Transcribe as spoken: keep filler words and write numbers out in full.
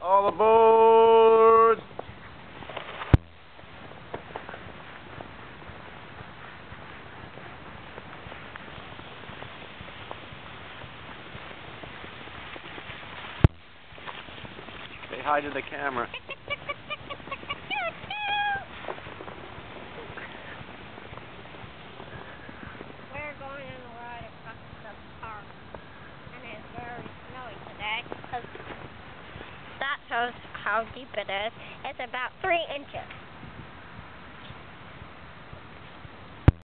All aboard! Say hi to the camera. We're going on a ride across the park, and it's very snowy today, because that shows how deep it is. It's about three inches.